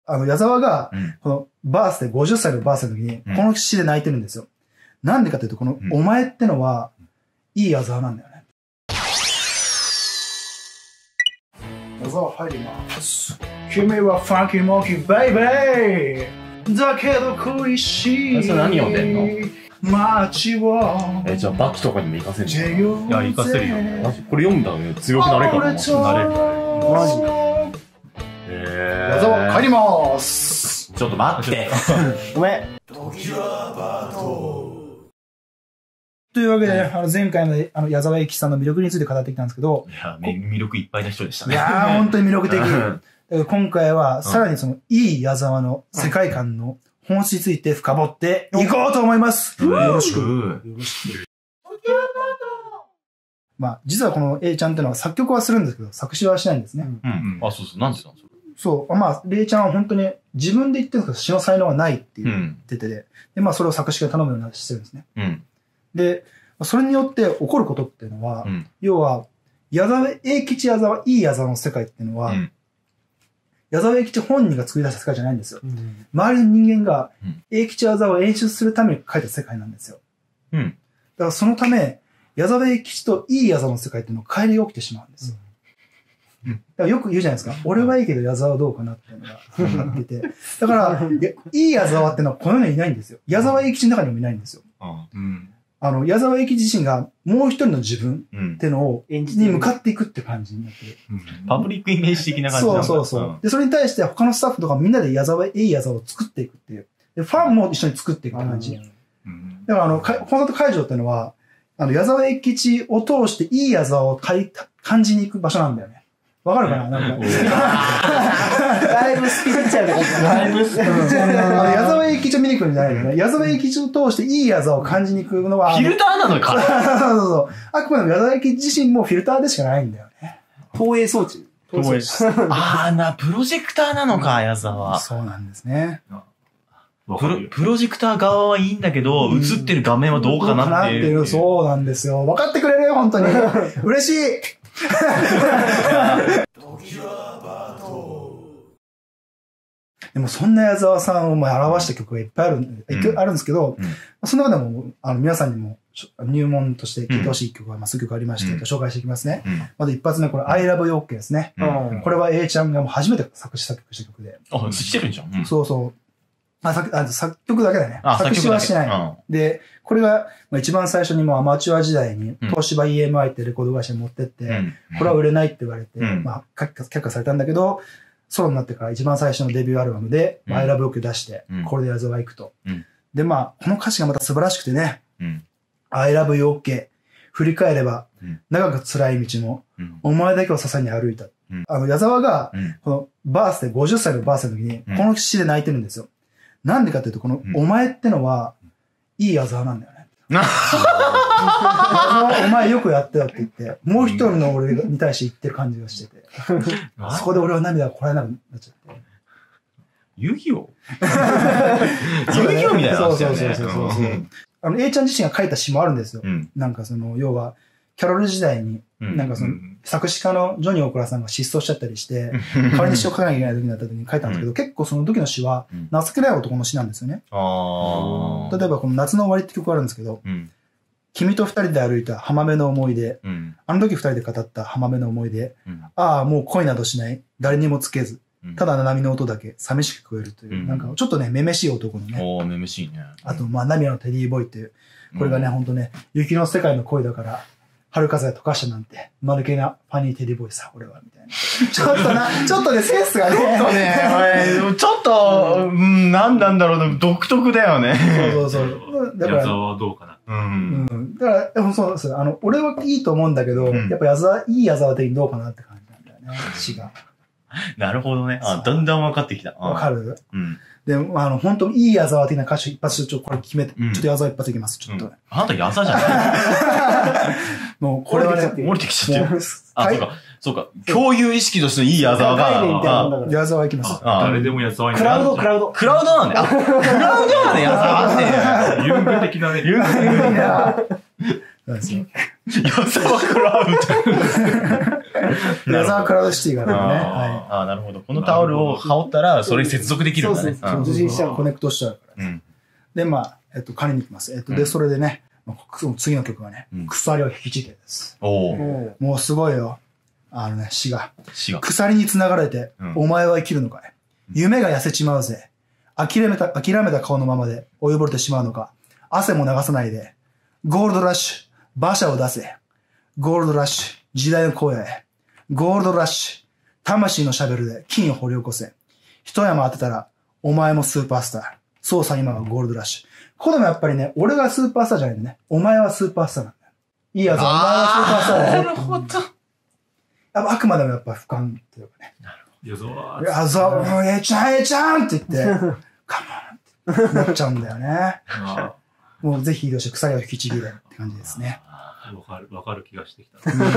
矢沢が、このバースで、50歳のバースの時に、この詩で泣いてるんですよ。なんでかというと、この、お前ってのは、いい矢沢なんだよね。矢沢入ります。君はファンキーモンキーベイベーだけど恋しい。 それ何読んでんの？ 街を。 じゃあバキとかにも行かせるの？ いや、行かせるよ。 マジこれ読んだらね、強くなれるかも。なれる。 マジか。矢沢帰ります。 ちょっと待って。ごめん。 というわけで、前回の矢沢永吉さんの魅力について語ってきたんですけど。 いや、魅力いっぱいな人でしたね。 いやー、本当に魅力的。今回は、さらにその、いい矢沢の世界観の本質について深掘っていこうと思います。よろしく。よろしく。まあ、実はこの A ちゃんっていうのは作曲はするんですけど、作詞はしないんですね。 あ、そうそう。なんでしたの？ そう。まあ、レイちゃんは本当に自分で言ってるんですけど、詩の才能はないって言っててで、まあ、それを作詞が頼むようにしてるんですね。で、それによって起こることっていうのは、要は、永吉矢沢、いい矢沢の世界っていうのは、矢沢永吉本人が作り出した世界じゃないんですよ。周りの人間が永吉矢沢を演出するために書いた世界なんですよ。だからそのため、矢沢永吉といい矢沢の世界っていうのを乖離が起きてしまうんですよ。だからよく言うじゃないですか。俺はいいけど矢沢はどうかなっていうのが言ってて。だから、いい矢沢っていうのはこの世にいないんですよ。矢沢永吉の中にもいないんですよ。矢沢永吉自身がもう一人の自分っていうのを、に向かっていくって感じになってる。 パブリックイメージ的な感じなんだ。 そう。で、それに対して他のスタッフとかみんなでいい矢沢を作っていくっていう。で、ファンも一緒に作っていくって感じ。だからコンサート会場っていうのは、矢沢永吉を通していい矢沢を感じに行く場所なんだよね。わかるかな？なんか。 だいぶスピリチュアルな感じ。だいぶスピリチュアルな。 矢沢永吉を見に来るんじゃないよね。矢沢永吉を通していい矢沢を感じに行くのは。 フィルターなのか。 そう。あくまでも矢沢永吉自身もフィルターでしかないんだよね。 投影装置。 プロジェクターなのか、矢沢。 そうなんですね。 プロジェクター側はいいんだけど、映ってる画面はどうかなっていう。 そうなんですよ。分かってくれるよ、本当に。嬉しい。でもそんな矢沢さんを表した曲がいっぱいあるんですけど、その中でも皆さんにも入門として聴いてほしい曲が数曲ありまして、紹介していきますね。まず一発目、これ I Love You OK ですね。これは A ちゃんが初めて作詞作曲した曲で。 あ、してるんじゃん。 そうそう。作曲だけだね。作詞はしない。で、これが一番最初にもうアマチュア時代に東芝 EMI ってレコード会社に持ってって、これは売れないって言われて、却下されたんだけど、ソロになってから一番最初のデビューアルバムで I Love You を出して、これで矢沢行くと。で、この歌詞がまた素晴らしくてね、I Love You OK。振り返れば、長く辛い道も、お前だけを支えに歩いた。矢沢が、このバースで、50歳のバースの時に、この詩で泣いてるんですよ。なんでかっていうと、この、お前ってのは、いい矢沢なんだよね。お前よくやったよって言って、もう一人の俺に対して言ってる感じがしてて。そこで俺は涙がこらえなくなっちゃって。 遊戯王遊戯王みたいな話だよね。 そう。A ちゃん自身が書いた詩もあるんですよ。なんか要は、キャロル時代に、なんか作詞家のジョニー・オクラさんが失踪しちゃったりして、代わりに詩を書かなきゃいけない時になった時に書いたんですけど、結構その時の詩は、情けない男の詩なんですよね。例えばこの夏の終わりって曲があるんですけど、君と二人で歩いた浜辺の思い出、あの時二人で語った浜辺の思い出、ああ、もう恋などしない、誰にもつけず、ただ波の音だけ寂しく聞こえるという、なんかちょっとね、めめしい男のね。 めめしいね。 あと、涙のテディボーイっていう、これがね、ほんとね、雪の世界の恋だから、春風が溶かしたなんて、間抜けなファニーテディボーイさ、俺は、みたいな。ちょっとね、センスがね。 ちょっと、なんなんだろうな、独特だよね。 そう。 だから。矢沢はどうかな。 だから、そうです。俺はいいと思うんだけど、やっぱいい矢沢的にどうかなって感じなんだよね、詩が。 なるほどね。だんだん分かってきた。 わかる？で、本当にいい矢沢的な歌詞一発これ決めて、ちょっと矢沢一発いきます、ちょっと。 あなた矢沢じゃないもう、これはね、 降りてきちゃってる。そうか。共有意識としてのいい矢沢が。 矢沢いきます。 誰でも矢沢にクラウドなんだよ。クラウドなんだよ、矢沢って。 ユング的なね。 ユング的な。 そうですよ。 矢沢クラウド。 矢沢クラウドシティがあるね。 ああ、なるほど。このタオルを羽織ったら、それに接続できるんだね。 受信しちゃう。コネクトしちゃうから。で、まあ、借りに行きます。で、それでね、次の曲がね、鎖を引きちぎれです。もうすごいよ。詩が。鎖に繋がれて、お前は生きるのかい。夢が痩せちまうぜ。諦めた顔のままで追いぼれてしまうのか。汗も流さないで。ゴールドラッシュ、馬車を出せ。ゴールドラッシュ、時代の荒野へ。ゴールドラッシュ、魂のシャベルで金を掘り起こせ。一山当てたら、お前もスーパースター。そうさ、今はゴールドラッシュ。ここでもやっぱりね、俺がスーパースターじゃないんだね。お前はスーパースターなんだよ。いいやつ、お前はスーパースターだよ。なるほど。あくまでもやっぱ俯瞰っていうかね。なるほど。矢沢、ちゃんって言って、カモンってなっちゃうんだよね。もうぜひ移動して鎖を引きちぎれって感じですね。 わかる気がしてきた。そり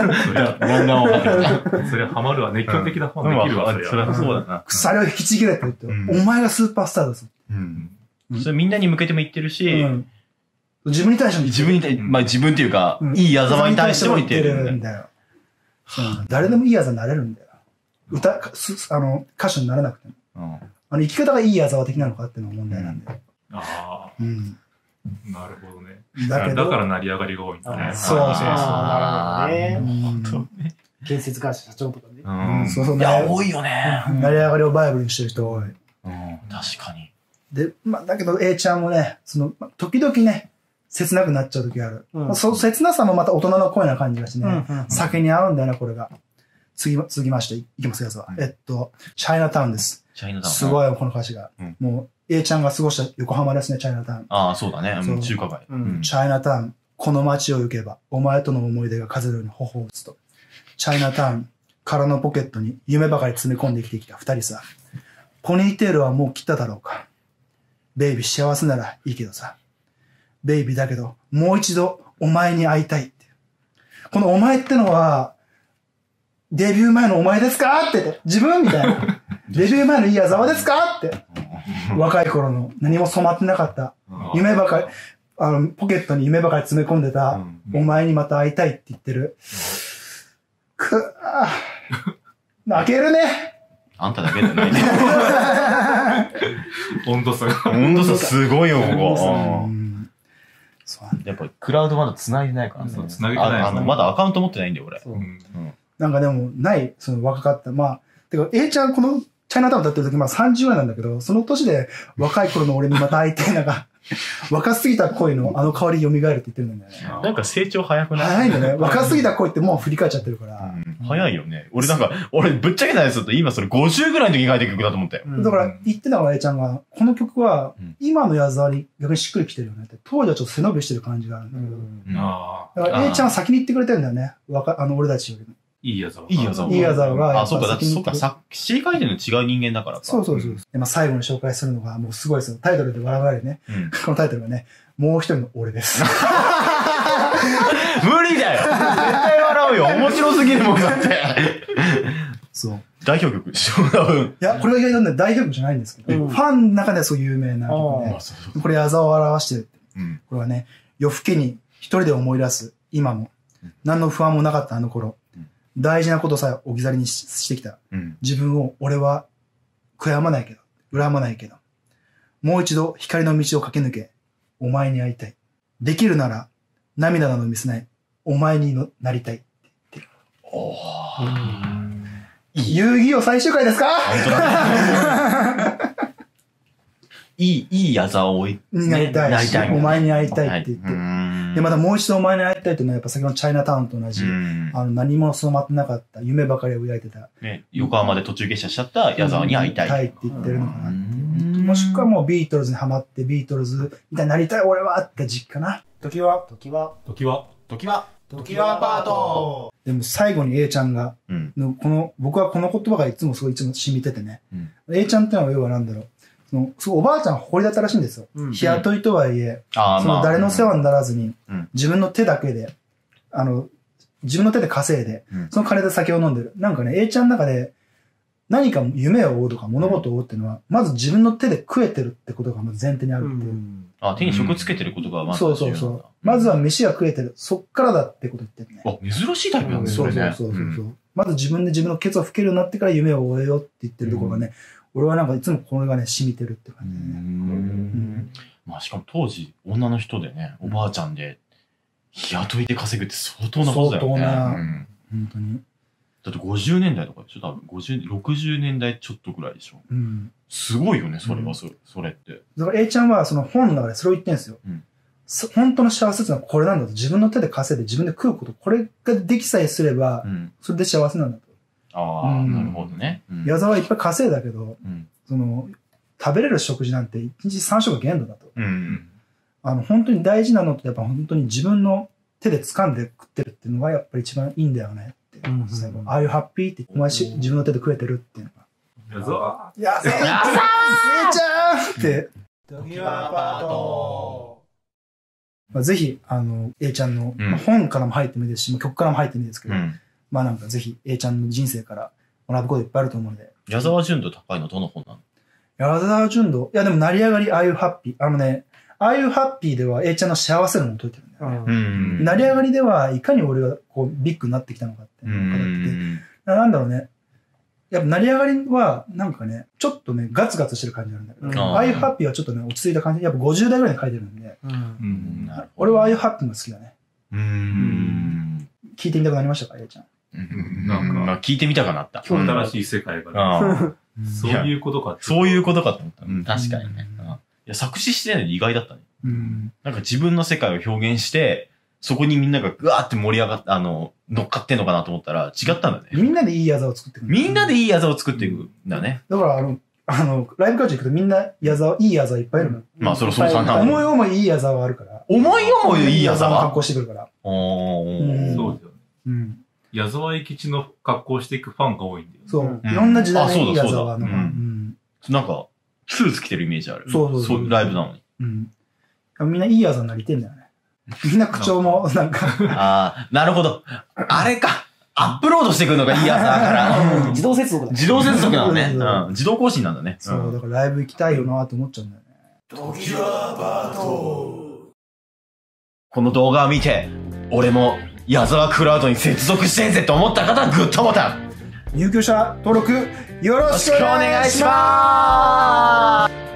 ゃハマるわ。熱狂的なファンできるわ。そりゃそうだな。 鎖を引きちぎれって言って、お前がスーパースターだぞ。 それみんなに向けても言ってるし、 自分に対しても自分に対して、まあ自分っていうか、いい矢沢に対しても言ってるんだよ。 誰でもいい矢沢になれるんだよ。歌手にならなくても。生き方がいい矢沢的なのかっていうのが問題なんだよ。 ああ。なるほどね。だから成り上がりが多いんだね。 そう。なるほどね。建設会社社長とかね。 いや、多いよね。 成り上がりをバイブルにしてる人多い。 確かに。 で、だけど A ちゃんもね、時々ね、切なくなっちゃう時ある。その切なさもまた大人の声な感じがしてね、酒に合うんだよな、これが。続きまして、いきますよ、チャイナタウンです。すごい、この歌詞が。もう、A ちゃんが過ごした横浜ですね、チャイナタウン。 ああ、そうだね。中華街。 チャイナタウン、この街を行けば、お前との思い出が風のように頬を打つと。チャイナタウン、空のポケットに夢ばかり詰め込んで生きてきた二人さ。ポニーテールはもう切っただろうか。ベイビー幸せならいいけどさ。ベイビーだけど、もう一度お前に会いたいって。このお前ってのは、デビュー前のお前ですかって言って、自分みたいな。デビュー前のいい矢沢ですかって。若い頃の何も染まってなかった。夢ばかり、ポケットに夢ばかり詰め込んでた、お前にまた会いたいって言ってる。泣けるね。 あんただけじゃないね。 温度差すごいよ、ここ。やっぱクラウドまだ繋いでないからね。 繋げてない。 まだアカウント持ってないんだよ、俺。 なんかでも、若かった。てか、A ちゃんこのチャイナタウン歌ってる時、30ぐらいなんだけど、その年で若い頃の俺にまた会いたい若すぎた恋の香り蘇るって言ってるんだよね。 なんか成長早くない？ 早いんだね。若すぎた恋ってもう振り返っちゃってるから。 早いよね。俺ぶっちゃけないですと今それ50ぐらいの時に書いてる曲だと思ったよ。 だから言ってたのが A ちゃんが、この曲は今の矢沢に逆にしっくりきてるよねって。当時はちょっと背伸びしてる感じがあるんだけど。だから A ちゃんは先に言ってくれてるんだよね。俺たちよりも。 いい矢沢。 いい矢沢が。 あ、そうか、詩書いてるの違う人間だからか。 そう。最後に紹介するのがもうすごいですよ。タイトルで笑われるね。このタイトルがね、もう一人の俺です。 無理だよ絶対笑うよ面白すぎるもんだって。 そう。 代表曲でしょいや、これが意外とね、代表曲じゃないんですけど、ファンの中ではそう有名な曲ね。これ矢沢を表してる。これはね、夜更けに一人で思い出す今も、何の不安もなかったあの頃。大事なことさえ置き去りにしてきた。自分を俺は悔やまないけど、恨まないけど、もう一度光の道を駆け抜け、お前に会いたい。できるなら涙など見せない、お前になりたいって言ってる。遊戯王最終回ですか？ 本当だね。いい矢沢をになりたいし、お前に会いたいって言って。で、またもう一度お前に会いたいというのはやっぱ先ほどのチャイナタウンと同じ、何も染まってなかった、夢ばかりを抱いてた。 横浜で途中下車しちゃった矢沢に会いたい。 会いたいって言ってるのかなって。もしくはもうビートルズにハマってビートルズみたいになりたい俺はって時期かな。時はパート。でも最後に A ちゃんが、僕はこの言葉がいつも染みててね。A ちゃんってのは要はなんだろう。おばあちゃんは誇りだったらしいんですよ。日雇いとはいえ、誰の世話にならずに、自分の手だけで、自分の手で稼いで、その金で酒を飲んでる。なんかね、A ちゃんの中で、 何か夢を追うとか物事を追うっていうのは、まず自分の手で食えてるってことがまず前提にあるっていう。 あ、手に職つけてることがまずそうそうそう。まずは飯が食えてる。そっからだってこと言ってるね。 あ、珍しいタイプなんですね。 そう。まず自分で自分のケツを吹けるようになってから夢を追えよって言ってるところがね、俺はなんかいつもこれがね、染みてるって感じでね。 まあしかも当時、女の人でね、おばあちゃんで、日雇いで稼ぐって相当なことだよね。 相当な、本当に。 だって50年代とかでしょ多分60年代ちょっとぐらいでしょすごいよね、それは、それって。 だから A ちゃんはその本の中でそれを言ってるんですよ。本当の幸せってのはこれなんだと。自分の手で稼いで自分で食うこと。これができさえすれば、それで幸せなんだと。 ああ、なるほどね。 矢沢はいっぱい稼いだけど、その、食べれる食事なんて1日3食限度だと。本当に大事なのってやっぱ本当に自分の手で掴んで食ってるっていうのがやっぱり一番いいんだよねって。最後、Are you happy? ってお前自分の手で食えてるっていうのが。矢沢 A ちゃんって。時はパート。ぜひ、A ちゃんの、本からも入ってもいいですし、曲からも入ってもいいですけど、まあなんかぜひ A ちゃんの人生から学ぶこといっぱいあると思うので。 矢沢純度高いのどの本なの？ 矢沢純度いやでも成り上がり Are you happy? Are you happy? では A ちゃんの幸せ論を解いてるんだよね。成り上がりではいかに俺がこうビッグになってきたのかっていうのを語ってて、なんだろうね。やっぱ成り上がりはなんかね、ちょっとね、ガツガツしてる感じなんだけど、Are you happy? はちょっとね、落ち着いた感じ。やっぱ50代ぐらいに書いてるんで、俺は Are you happy? が好きだね。聞いてみたくなりましたか A ちゃん。 なんか、聞いてみたかなった。 新しい世界が。そういうことか。 そういうことかと思った。確かにね。いや、作詞してないの意外だったね。なんか自分の世界を表現して、そこにみんながぐわーって盛り上がって、乗っかってんのかなと思ったら違ったんだね。 みんなでいい矢沢を作っていく。 みんなでいい矢沢を作っていくんだね。 だからライブ会場行くとみんないい矢沢いっぱいいるの。 まあ、そろそろさんな。 思い思いいい矢沢があるから。 思い思いいい矢沢格好してくるから。 そうだよね。矢沢永吉の格好していくファンが多いんだよね。 そう。いろんな時代のいい矢沢の。 なんか、スーツ着てるイメージある。 そう。 ライブなのに。 みんないい矢沢になりてんだよね。みんな口調もなんか。 ああ、なるほど。あれか。アップロードしてくるのがいい矢沢から。 自動接続だ。 自動接続なのね。自動更新なんだね。 そう、だからライブ行きたいよなって思っちゃうんだよね。時はバート。 この動画を見て、俺も矢沢クラウドに接続してんぜって思った方はグッドボタン。 入居者登録よろしくお願いします。